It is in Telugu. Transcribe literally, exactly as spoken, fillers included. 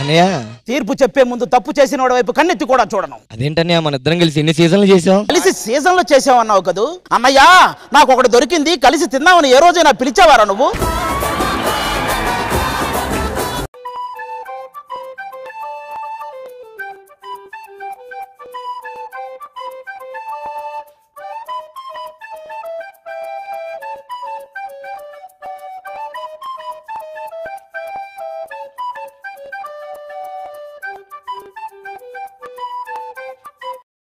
అన్నయ్య తీర్పు చెప్పే ముందు తప్పు చేసిన వాడి వైపు కన్నెత్తి కూడా చూడను. అదేంటన్నయ్య మన ఇద్దరం కలిసి ఎన్ని సీజన్లు చేసాం? కలిసి సీజన్ లో చేసావన్నావు కదూ అన్నయ్య. నాకు ఒకటి దొరికింది, కలిసి తిందామని ఏ రోజైనా పిలిచావారా నువ్వు?